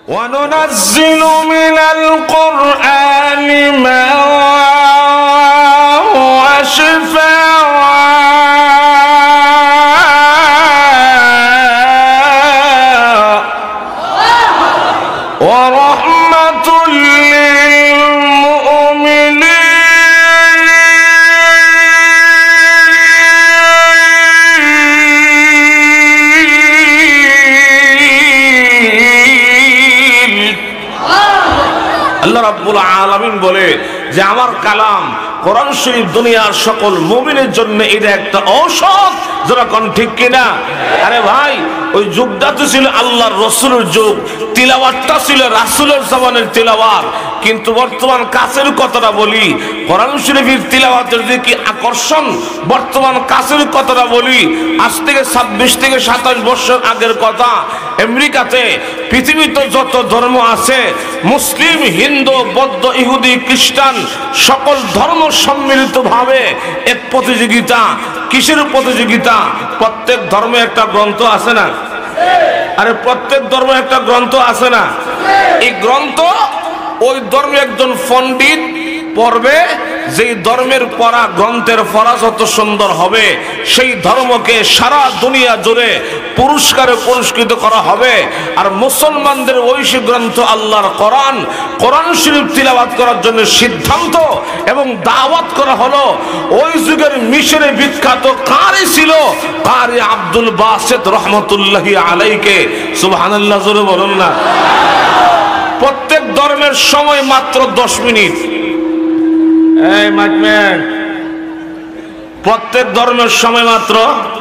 وننزل من القرآن ما هو شفاء ورحمة للمؤمنين আল্লাহ রাব্বুল আলামিন বলে যে আমার কালাম কোরআন শরীফ দুনিয়ার সকল মুমিনের জন্য এটা একটা ঔষধ। যারা কোন ঠিক কিনা? আরে ভাই, ওই যুগটা তো ছিল আল্লাহর রাসূলের যুগ, তিলাওয়াতটা ছিল রাসূলের জবানের তিলাওয়াত। কিন্তু বর্তমান কাছের কথাটা বলি, কোরআন শরীফের তিলাওয়াতের যে কি আকর্ষণ, বর্তমান কাছের কথাটা বলি, আজ থেকে 26 থেকে 27 বছর আগের কথা, আমেরিকাতে পৃথিবীতে যত ধর্ম আছে, মুসলিম, হিন্দু, বৌদ্ধ, ইহুদি, খ্রিস্টান, সকল ধর্ম সম্মিলিতভাবে এক প্রতিযোগিতা। কিসের প্রতিযোগিতা? প্রত্যেক ধর্মে একটা গ্রন্থ আছে না? আরে প্রত্যেক ধর্মে একটা গ্রন্থ আছে না? এই গ্রন্থ ওই ধর্মে একজন পণ্ডিত পড়বে, যেই ধর্মের পড়া গ্রন্থের পড়া যত সুন্দর হবে, সেই ধর্মকে সারা দুনিয়া জুড়ে পুরস্কারে পুরস্কৃত করা হবে। আর মুসলমানদের ঐশী গ্রন্থ আল্লাহর কোরআন, কোরআন শরীফ তিলাওয়াত করার জন্য সিদ্ধান্ত এবং দাওয়াত করা হলো। ওই যুগের মিশরে বিখ্যাত কারি ছিল কারি আব্দুল বাসিত রহমতুল্লাহি আলাইকে। সুবহানাল্লাহ, জোরে বলুন না। প্রত্যেক ধর্মের সময় মাত্র 10 মিনিট। এই মাইকম্যান, প্রত্যেক ধর্মের সময় মাত্র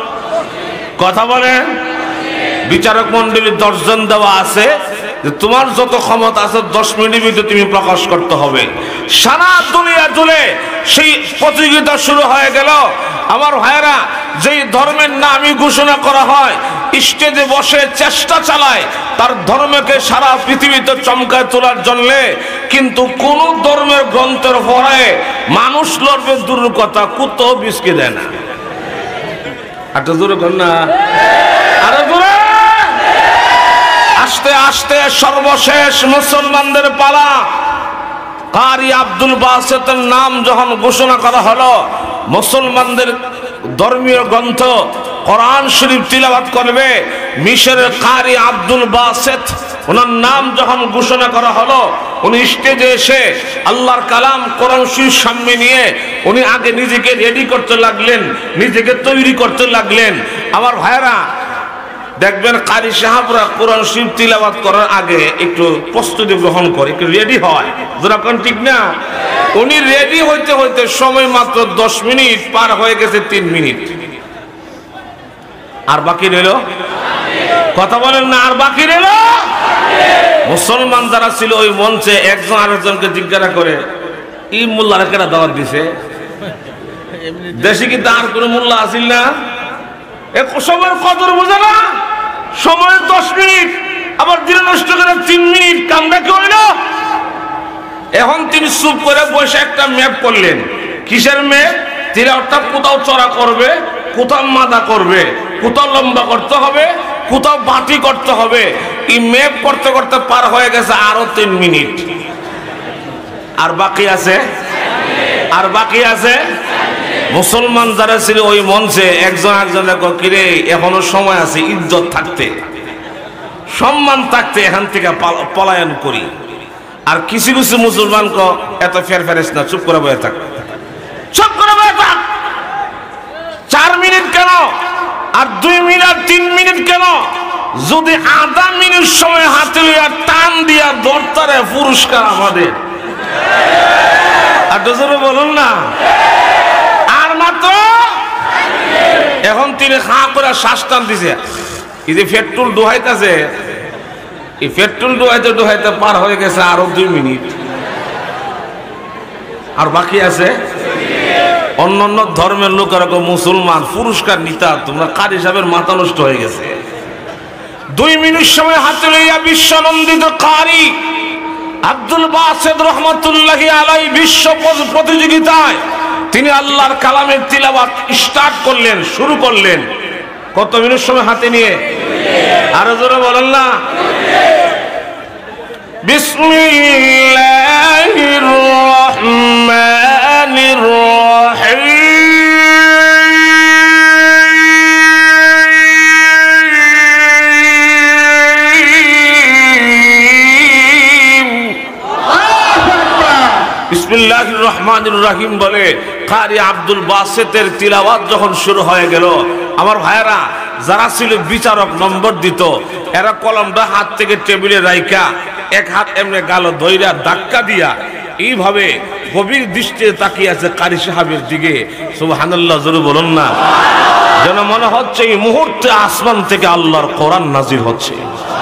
কথা বলেন। বিচারক মন্ডলীর 10 জন দেওয়া আছে যে তোমার যত ক্ষমতা আছে 10 মিনিটের ভিতরে তুমি প্রকাশ করতে হবে। সারা দুনিয়া জুড়ে সেই প্রতিযোগিতা শুরু হয়ে গেল। আমার ভাইয়েরা, যেই ধর্মের নামই ঘোষণা করা হয়, স্টেজে বসে চেষ্টা চালায় তার ধর্মকে সারা পৃথিবীতে চমকায় তোলার জন্য। কিন্তু কোন ধর্মের গ্রন্থের পড়ায় মানুষ লড়বে দূরের কথা, কুত্তাও বিস্কি দেয় না। আচ্ছা দূরে কর না, আরে দূরে। আস্তে আস্তে সর্বশেষ মুসলমানদের পালা। কারি আব্দুল বাসিতের নাম যখন ঘোষণা করা হলো, মুসলমানদের ধর্মীয় গ্রন্থ কোরআন শরীফ তিলাওয়াত করবে মিশরের কারি আব্দুল বাসিত, ওনার নাম যখন ঘোষণা করা হলো, উনি স্টেজে এসে আল্লাহর কালাম কোরআন শরীফ সামনে নিয়ে উনি আগে নিজেকে রেডি করতে লাগলেন, নিজেকে তৈরি করতে লাগলেন। আমার ভাইয়েরা, দেখবেন কারি সাহেবরা কোরআন শরীফ তিলাওয়াত করার আগে একটু প্রস্তুতি গ্রহণ করে, একটু রেডি হয়। যেরকম ঠিক না? উনি রেডি হইতে হইতে সময় মাত্র 10 মিনিট পার হয়ে গেছে, 3 মিনিট। আর বাকি রইল, কথা বলেন না, আর বাকি রইল। মুসলমান যারা ছিল ওই মঞ্চে একজন আরেকজনকে জিজ্ঞাসা করে, এই মোল্লারা কেনা দাওয়াত দিছে? দেশে কি তার কোন মোল্লা আসিল না? সময়ের কদর বোঝে না। সময় 10 মিনিট, আবার দিনে নষ্ট করে 3 মিনিট। কামটা কি হইল? এখন তিনি চুপ করে বসে একটা ম্যাপ করলেন। কিসের ম্যাপ? তিলাওয়াতটা কোথাও চড়া করবে, কোথাও মাদা করবে, কোথাও লম্বা করতে হবে, কোথাও বাটি করতে হবে। এই ম্যাপ করতে করতে পার হয়ে গেছে আরো 3 মিনিট। আর বাকি আছে, আর বাকি আছে। মুসলমান যারা ছিল ওই মঞ্চে একজন একজনের কিরে এখনো সময় আছে, ইজ্জত থাকতে, সম্মান থাকতে এখান থেকে পলায়ন করি। আর কিছু কিছু মুসলমান এত ফের ফেরেস না, চুপ করে বয়ে থাক, চুপ করে বয়ে থাক। 4 মিনিট কেন? আর 2 মিনিট 3 মিনিট কেন? যদি আধা মিনিট সময় হাতে লইয়া টান দিয়া দরতারে পুরস্কার আমাদের। আর জোরে বলুন না। আর মাত্র এখন তিনি হাঁ করে শ্বাস টান দিছে। এই যে পেট্রোল ডুহাইতেছে, এই পেট্রোল ডুহাইতে ডুহাইতে পার হয়ে গেছে আরো 2 মিনিট। আর বাকি আছে। অন্যান্য ধর্মের লোকেরা মুসলমান পুরস্কার নিতা, তোমরা কারি সাহেবের মাথা নষ্ট হয়ে গেছে। 2 মিনিট সময় হাতে লইয়া বিশ্বনন্দিত কারি আব্দুল বাসিত রহমতুল্লাহি আলাই বিশ্ব প্রতিযোগিতায় তিনি আল্লাহর কালামের তিলাওয়াত স্টার্ট করলেন, শুরু করলেন। কত মিনিট সময় হাতে নিয়ে? আরো জোরে বলেন না। বিসমিল্লাহির রহমানির রহিম। বিসমিল্লাহির রহমানির রহিম বলে কারি আব্দুল বাসিতের তিলাওয়াত যখন শুরু হয়ে গেল, আমার ভাইয়েরা যারা ছিল বিচারক নম্বর দিত, এরা কলমটা হাত থেকে টেবিলে রাইখা এক হাত এমনি গাল ধইরা ধাক্কা দিয়া এইভাবে গভীর দৃষ্টিতে তাকিয়ে আছে কারি সাহেবের দিকে। সুবহানাল্লাহ, জোরে বলুন না। যেন মনে হচ্ছে এই মুহূর্তে আসমান থেকে আল্লাহর কোরআন নাজিল হচ্ছে।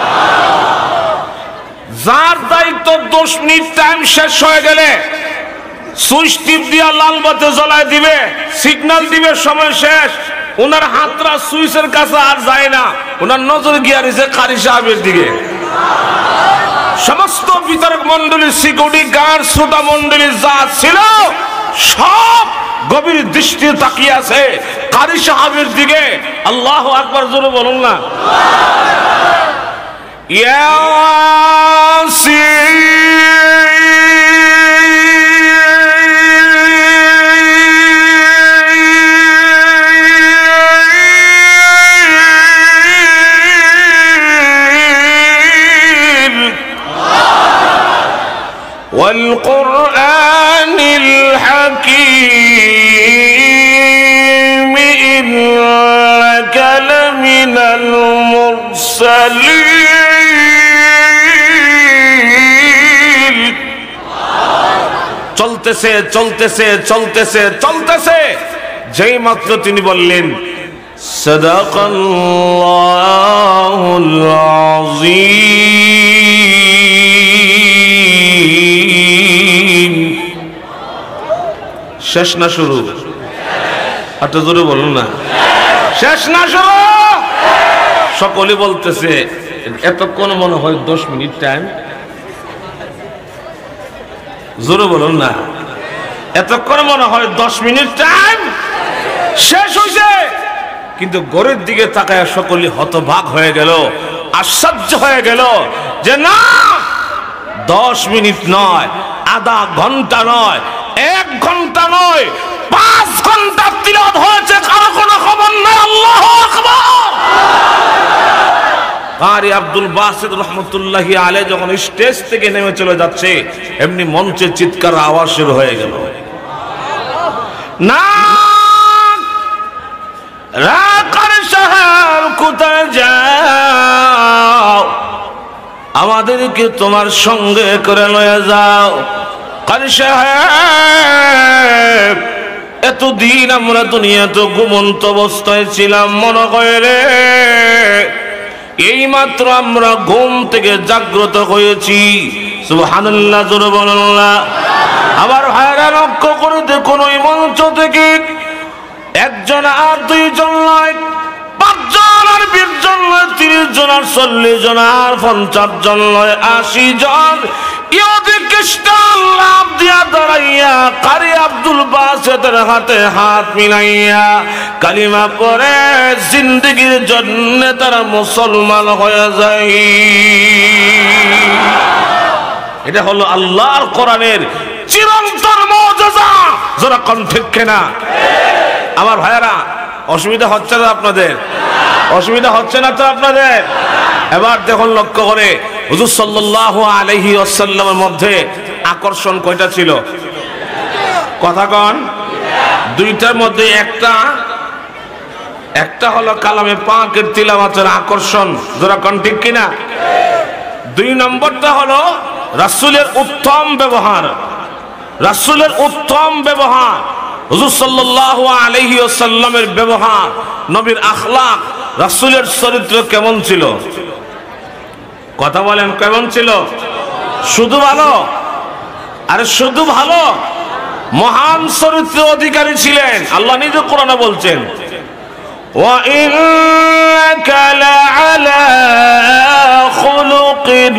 যার দায়িত্ব 10 মিনিট টাইম শেষ হয়ে গেলে সুইচ টিপ দিয়া লাল বাতি জ্বলায় দিবে, সিগন্যাল দিবে সময় শেষ, ওনার হাতরা সুইচের কাছে আর যায় না, ওনার নজর গিয়ে রয়েছে কারি সাহেবের দিকে। সমস্ত বিচারক মন্ডলী, সিকিউরিটি গার্ড, শ্রোতা মন্ডলী যা ছিল সব গভীর দৃষ্টি তাকিয়ে আছে কারি সাহেবের দিকে। আল্লাহু আকবার, জোরে বলুন না। والقرآن الحكيم إنك لمن المرسلين। চলতেছে চলতেছে চলতেছে চলতেছে, যেই মাত্র তিনি বললেন সাদাকাল্লাহুল আযীম। শেষ না শুরু? এত জোরে বলুন না, শেষ না শুরু? সকলে বলতেছে এতক্ষণ মনে হয় 10 মিনিট টাইম। জোরে বলুন না, এতক্ষণ মনে হয় 10 মিনিট টাইম শেষ হয়েছে। কিন্তু ঘরের দিকে তাকায় সকলে হতবাক হয়ে গেল, আশ্চর্য হয়ে গেল যে না, 10 মিনিট নয়, আধা ঘন্টা নয়, 1 ঘন্টা নয়, 5 ঘন্টা তিলাওয়াত হয়েছে, কারো কোনো খবর নাই। আল্লাহু আকবার। কারি আব্দুল বাসিত রহমতুল্লাহি আলাইহি যখন স্টেজ থেকে নেমে চলে যাচ্ছে, এমনি মঞ্চে চিৎকার আওয়াজ শুরু হয়ে গেল, না কারি সাহেব কোথায় যাও, আমাদেরকে তোমার সঙ্গে করে লয়ে যাও। কারি সাহেব, এতদিন আমরা দুনিয়াতে ঘুমন্ত অবস্থায় ছিলাম, মনে করে এই মাত্র আমরা ঘুম থেকে জাগ্রত হয়েছি। সুবহানাল্লাহ, জোরে বলুন না। আবার ভাইরা লক্ষ্য করে দেখুন, ওই মঞ্চ থেকে 1 জন আর 2 জন নয়, 5 জন আর 20 জন নয়, 30 জন আর 40 জন আর 50 জন নয়, 80 জন ইহুদি খ্রিস্টান লাফ দিয়া দাঁড়াইয়া কারি আব্দুল বাসিতের হাতে হাত মিলাইয়া কালিমা পড়ে জিন্দেগির জন্য তারা মুসলমান হয়ে যায়। এটা হলো আল্লাহর কোরআনের চিরন্তন মুজিজা। যারা কোন ঠিক কিনা? আমার ভাইয়েরা, অসুবিধা হচ্ছে না আপনাদের? অসুবিধা হচ্ছে না তো আপনাদের? এবার দেখুন, লক্ষ্য করে হুজুর সাল্লাল্লাহু আলাইহি ওয়াসাল্লামের মধ্যে আকর্ষণ কয়টা ছিল? কথা কন। 2টার মধ্যে একটা হলো কালামে পাকের তিলাওয়াতের আকর্ষণ। যারা কোন ঠিক কিনা? 2 নম্বরটা হলো রাসূলের উত্তম ব্যবহার। রাসূলের উত্তম ব্যবহার, হুজুর সাল্লাল্লাহু আলাইহি ওয়াসাল্লামের ব্যবহার, নবীর আখলাক, রাসূলের চরিত্র কেমন ছিল? কথা বলেন, কেমন ছিল? শুধু ভালো? আরে শুধু ভালো? মহান চরিত্রের অধিকারী ছিলেন। আল্লাহ নিজে কোরআনে বলছেন, ওয়া ইন্নাকা লাআলা খুলুকিন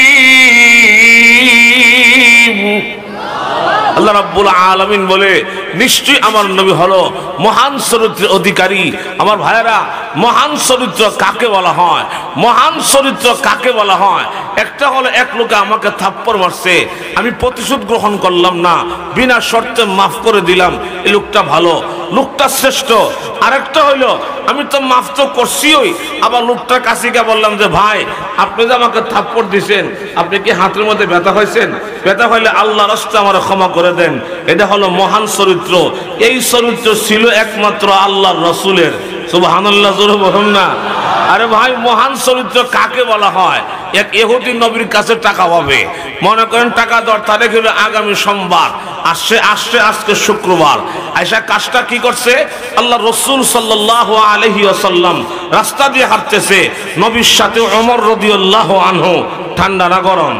আযীম। আল্লাহ রাব্বুল আলামিন বলে, নিশ্চয়ই আমার নবী হলো মহান চরিত্রের অধিকারী। আমার ভাইয়েরা, মহান চরিত্র কাকে বলা হয়? মহান চরিত্র কাকে বলা হয়? একটা হলো এক লোকে আমাকে থাপ্পড় মারছে, আমি প্রতিশোধ গ্রহণ করলাম না, বিনা শর্তে মাফ করে দিলাম, এই লোকটা ভালো, লোকটা শ্রেষ্ঠ। আরেকটা হইলো আমি তো মাফ তো করছিই, আবার লোকটার কাছে গিয়ে বললাম যে ভাই আপনি যে আমাকে থাপ্পড় দিয়েছেন, আপনি কি হাতের মধ্যে ব্যথা হয়েছেন? ব্যথা হইলে আল্লাহর রাস্তায় আমার ক্ষমা করে দেন। এটা হলো মহান চরিত্র। এই চরিত্র ছিল একমাত্র আল্লাহর রাসূলের। সুবহানাল্লাহ, জোরে বলুন না। আরে ভাই, মহান চরিত্র কাকে বলা হয়? এক ইহুদি নবীর কাছে টাকা পাবে, মনে করেন টাকা দেওয়ার তারিখ হলো আগামী সোমবার, আসছে আজকে শুক্রবার। আয়েশা কাজটা কি করছে? আল্লাহ রাসূল সাল্লাল্লাহু আলাইহি ওয়াসাল্লাম রাস্তা দিয়ে হাঁটতেছে, নবীর সাথে ওমর রাদিয়াল্লাহু আনহু। ঠান্ডা না গরম?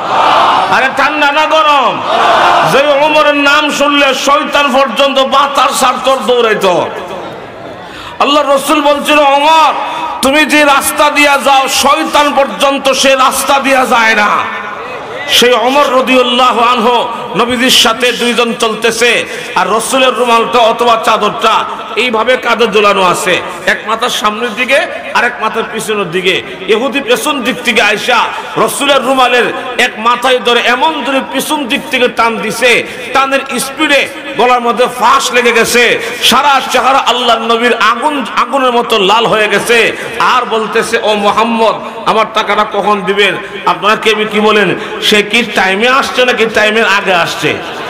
আরে ঠান্ডা না গরম? যে ওমরের নাম শুনলে শয়তান পর্যন্ত বাতার সারতর দৌড়াইতো। আল্লাহ রাসূল বলছিল, ওমর তুমি যে রাস্তা দিয়া যাও শয়তান পর্যন্ত সে রাস্তা দিয়া যায় না। সেই ওমর রাদিয়াল্লাহু আনহু নবীজির সাথে দুইজন চলতেছে, আর রাসূলের রুমালটা অথবা চাদরটা এইভাবে কাঁধে ঝোলানো আছে, এক মাথার সামনের দিকে আর এক মাথার পিছনের দিকে। ইহুদি পেছন দিক থেকে আয়েশা রাসূলের রুমালের এক মাথায় ধরে এমন ধরে পিছন দিক থেকে টান দিছে, টানের স্পিডে গলার মধ্যে ফাঁস লেগে গেছে, সারা চেহারা আল্লাহর নবীর আগুনের মতো লাল হয়ে গেছে। আর বলতেছে, ও মুহাম্মদ আমার টাকাটা কখন দিবেন? আপনারা কে কি বলেন, সে কি টাইমে আসছে নাকি টাইমের আগে আসছে?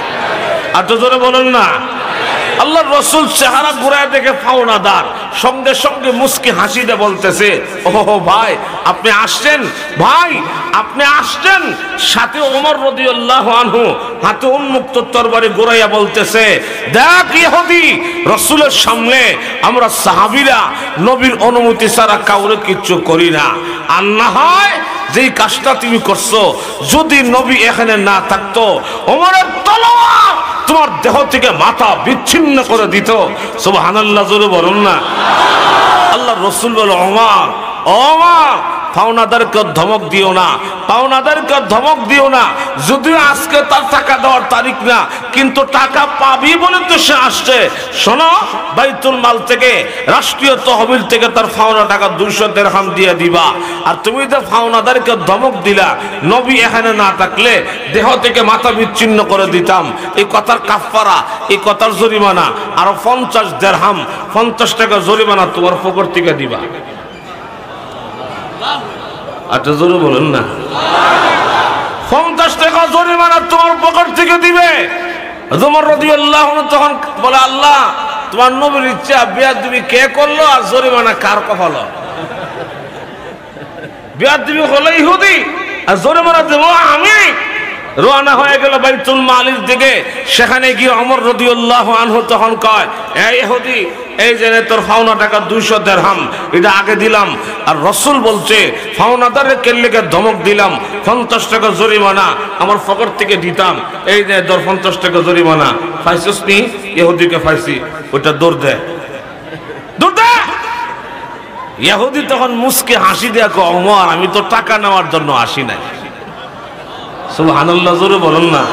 আর তো জোরে বলেন না। আল্লাহর রাসূল চেহারা ঘুরায় দেখে পাওনাদার, সঙ্গে সঙ্গে মুস্কি হাসি দিয়ে বলতেছে, ও ভাই আপনি আসছেন, ভাই আপনি আসছেন। সাথে ওমর রাদিয়াল্লাহু আনহু হাতে উন্মুক্ত তরবারি ঘুরাইয়া বলতেছে, দেখ ইহুদি, রাসূলের সামনে আমরা সাহাবীরা নবীর অনুমতি ছাড়া কাউরে কিচ্ছু করি না। আর না হয় যেই কাজটা তুমি করছো, যদি নবী এখানে না থাকতো ওমরের তলোয়ার তোমার দেহ থেকে মাথা বিচ্ছিন্ন করে দিত। সুবহানাল্লাহ, জোরে বলুন না। আল্লাহ রাসূল বলে, ওমর ওমর পাওনাদারকে ধমক দিও না, পাওনাদারকে ধমক দিও না। যদিও আজকে তার টাকা দেওয়ার তারিখ না, কিন্তু টাকা পাবি বলে তো সে আসছে। শোনো, বাইতুল মাল থেকে, রাষ্ট্রীয় তহবিল থেকে তার পাওনা টাকা 200 দিরহাম দিয়ে দিবা। আর তুমি তো পাওনাদারকে ধমক দিলা, নবী এখানে না থাকলে দেহ থেকে মাথা বিচ্ছিন্ন করে দিতাম। এই কথার কাফারা, এই কথার জরিমানা আরো 50 দিরহাম, 50 টাকা জরিমানা তোমার পকেট থেকে দিবা। আচ্ছা জোরে বলেন না। 50 টাকা জরিমানা তোমার পকেট থেকে দিবে। ওমর রাদিয়াল্লাহু আনহু তখন বলে, আল্লাহ তোমার নবীর ইচ্ছা, বেয়াদবি কে করলো আর জরিমানা কার কপাল? বেয়াদবি হলো ইহুদি আর জরিমানা দেব আমি। রওনা হয়ে গেল বাইতুল মালের দিকে। সেখানে গিয়ে ওমর রাদিয়াল্লাহু আনহু তখন কয়, এই ইহুদি, এই যে তোর পাওনা টাকা 200 দিরহাম, এটা আগে দিলাম। আর রাসূল বলছে, পাওনাদারের কেল্লেকে ধমক দিলাম, 50 টাকা জরিমানা আমার পকেট থেকে দিতাম। এই যে তোর 50 টাকা জরিমানা পাইছিস নি? ইহুদিকে পাইছি। ওটা দৌড় দে, দৌড় দে। ইহুদি তখন মুস্কি হাসি দিয়ে কয়, ওমর আমি তো টাকা নেওয়ার জন্য আসি নাই। সুবহানাল্লাহ, জোরে বলুন না।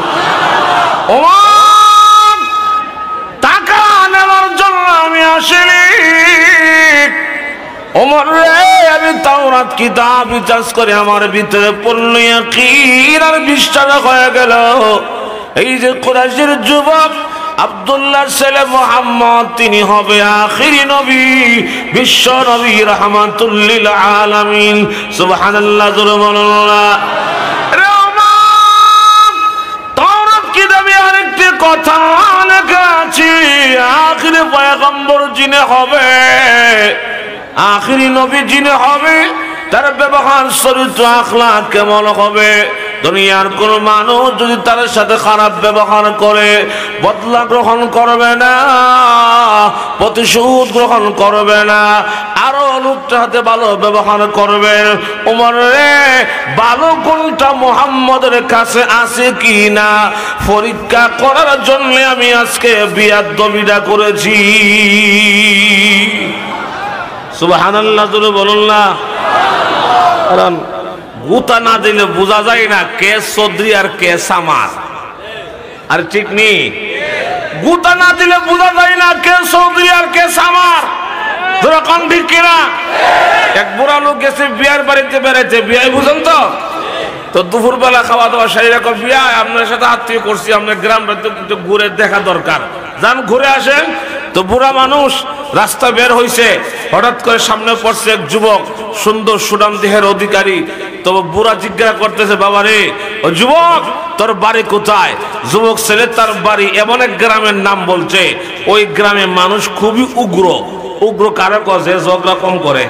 ওমর টাকা নেওয়ার জন্য আমি আসিনি। ওমর রে, আমি তাওরাত কিতাব রিসার্চ করে আমার ভিতরে পূর্ণ ইয়াকিন আর বিশ্বাস হয়ে গেল, এই যে কুরাইশের যুবক আব্দুল্লাহর ছেলে মুহাম্মদ, তিনি হবে আখিরি নবী, বিশ্ব নবী, রাহমাতুল লিল আলামিন। সুবহানাল্লাহ, জোরে বলুন না। কথা লেখা আছে, আখিরি পয়গম্বর যিনি হবে, আখিরি নবী যিনি হবে, তার ব্যবহার চরিত্র আখলাক কেমন হবে? দুনিয়ার কোন মানুষ যদি তার সাথে খারাপ ব্যবহার করে, বদলা গ্রহণ করবে না, প্রতিশোধ গ্রহণ করবে না, আরো লোকটার সাথে ভালো ব্যবহার করবে। ওমর রে, ভালো কোনটা মুহাম্মদের কাছে আছে কি না পরীক্ষা করার জন্য আমি আজকে বিয়াদবিটা করেছি। সুবহানাল্লাহ, জোরে বলুন না। কারণ গুতা না দিলে বোঝা যায় না কে চৌধুরী আর কে সামার। আর ঠিক নেই, গুতা না দিলে বোঝা যায় না কে সৌদি আর কে সামার। তোরা কোন ঠিক কিনা? এক বুড়া লোক গেছে বিয়ার বাড়িতে বেড়াইতে, বিয়াই বুঝেন তো? তো দুপুরবেলা খাওয়া দাওয়া সাইরা কো বিয়া আপনার সাথে আত্মীয় করছি, আপনার গ্রামটা একটু ঘুরে দেখা দরকার, যান ঘুরে আসেন। তো বুড়া মানুষ রাস্তা বের হইছে, হঠাৎ করে সামনে পড়ছে এক যুবক, সুন্দর সুনাম দেহের অধিকারী। তো বুড়া জিজ্ঞাসা করতেছে, বাবা রে ও যুবক তোর বাড়ি কোথায়? যুবক ছেলে তার বাড়ি এমন এক গ্রামের নাম বলছে, ওই গ্রামে মানুষ খুবই উগ্র। উগ্র কারো কাছে ঝগড়া কম করে,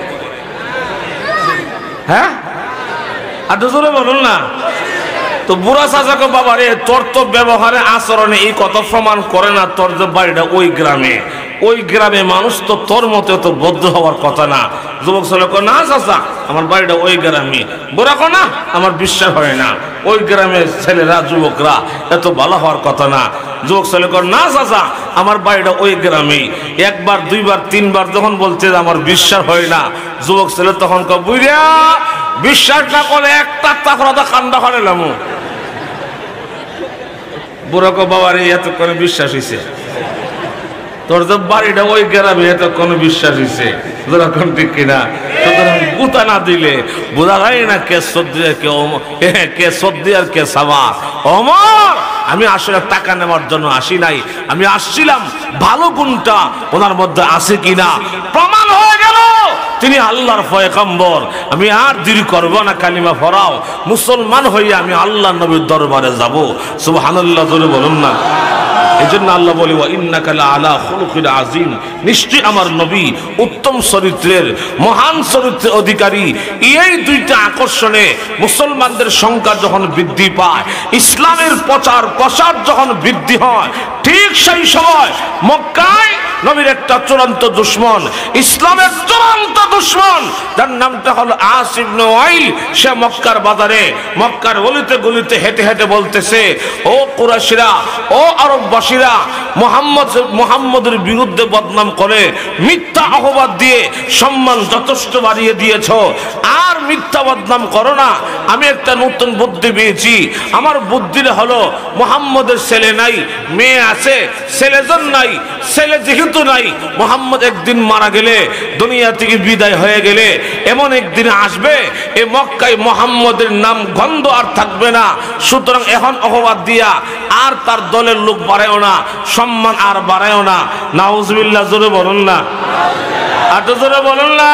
হ্যাঁ আর জোরে বলুন না। তো বুড়া চাচাকে, বাবা রে তোর তো ব্যবহারে আচরণে এই কথা প্রমাণ করে না তোর যে বাড়িটা ওই গ্রামে, ওই গ্রামে মানুষ তো তোর মতো তো বদ্ধ হওয়ার কথা না। যুবক ছেলে কো, না চাচা আমার বাড়িটা ওই গ্রামে। বুড়া কো, না আমার বিশ্বাস হয় না, ওই গ্রামের ছেলেরা যুবকরা এত ভালো হওয়ার কথা না। যুবক ছেলে কো, না চাচা আমার বাড়িটা ওই গ্রামেই। একবার দুইবার তিনবার যখন বলছে আমার বিশ্বাস হয় না, যুবক ছেলে তখন কো, বুড়া বিশ্বাস না করে একটা তাফরাদা কান্দা হারালাম। বুড়া কো, বাবা রে এতক্ষণ বিশ্বাস হইছে, তোর যে বাড়িটা ওই গ্রামে এতক্ষণ বিশ্বাস হইছে, যেরকম ঠিক কিনা? সুতরাং গুতা না দিলে বোঝা যায় না কে সর্দি কে সর্দি আর কে সামার। ওমর আমি আসলে টাকা নেওয়ার জন্য আসি নাই, আমি আসছিলাম ভালো গুণটা ওনার মধ্যে আছে কিনা প্রমাণ হয়ে গেল তিনি আল্লাহর পয়গম্বর। আমি আর দেরি করব না, কালিমা পড়াও, মুসলমান হইয়া আমি আল্লাহ নবীর দরবারে যাব। সুবহানাল্লাহ জোরে বলুন না। এই জন্য আল্লাহ বলে, ওয়া ইন্নাকা লাআলা খুলুকিন আযীম, নিশ্চয়ই আমার নবী উত্তম চরিত্রের মহান চরিত্রের অধিকারী। এই দুইটা আকর্ষণে মুসলমানদের সংখ্যা যখন বৃদ্ধি পায়, ইসলামের প্রচার প্রসার যখন বৃদ্ধি হয়, ঠিক সেই সময় মক্কায় নবীর একটা চূড়ান্ত দুশমন, ইসলামের চূড়ান্ত দুশমন, যার নামটা হলো আস ইবনে ওয়াইল, সে মক্কার বাজারে মক্কার গলিতে গলিতে হেঁটে হেঁটে বলতেছে, ও কুরাইশরা, ও আরববাসীরা, মুহাম্মদের বিরুদ্ধে বদনাম করে মিথ্যা অপবাদ দিয়ে সম্মান যথেষ্ট বাড়িয়ে দিয়েছ, আর মিথ্যা বদনাম করো না। আমি একটা নতুন বুদ্ধি পেয়েছি, আমার বুদ্ধিটা হলো মুহাম্মদের ছেলে নাই, মেয়ে আছে, ছেলেজন নাই, ছেলে যেহেতু নাই, মুহাম্মদ একদিন মারা গেলে, দুনিয়া থেকে বিদায় হয়ে গেলে এমন একদিন আসবে এই মক্কায় মুহাম্মদের নাম গন্ধ আর থাকবে না। সুতরাং এখন অপবাদ দিয়া আর তার দলের লোক বাড়ায়ও না, সম্মান আর বাড়ায়ও না। নাউজুবিল্লাহ জোরে বলুন না, আর জোরে বলুন না।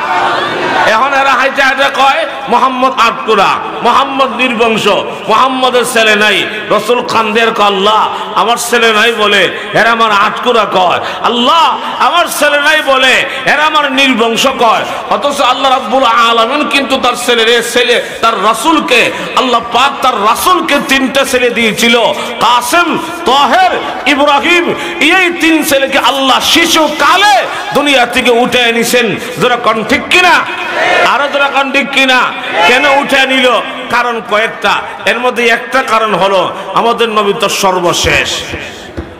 এখন এরা হাইটা হাইটা কয় মোহাম্মদ আটকুরা, মোহাম্মদ নির্বংশ, মোহাম্মদের ছেলে নাই। রসুল খানদের কয়, আল্লাহ আমার ছেলে নাই বলে এরা আমার আটকুরা কয়, আল্লাহ আমার ছেলে নাই বলে এরা আমার নির্বংশ কয়। অথচ আল্লাহ রাব্বুল আলামিন কিন্তু তার ছেলে তার রাসূলকে, আল্লাহ পাক তার রাসূলকে তিনটা ছেলে দিয়েছিল, কাসেম, তাহের, ইব্রাহিম। এই তিন ছেলেকে আল্লাহ শিশু কালে দুনিয়া থেকে উঠে এনেছেন। যারা কোন ঠিক কিনা? আরো যারা কোন ঠিক কিনা? কেন উঠে নিল? কারণ কয়েকটা, এর মধ্যে একটা কারণ হলো আমাদের নবী তো সর্বশেষ।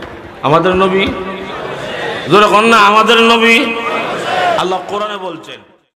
আমাদের নবী, যারা কোন না আমাদের নবী, আল্লাহ কোরআনে বলছেন।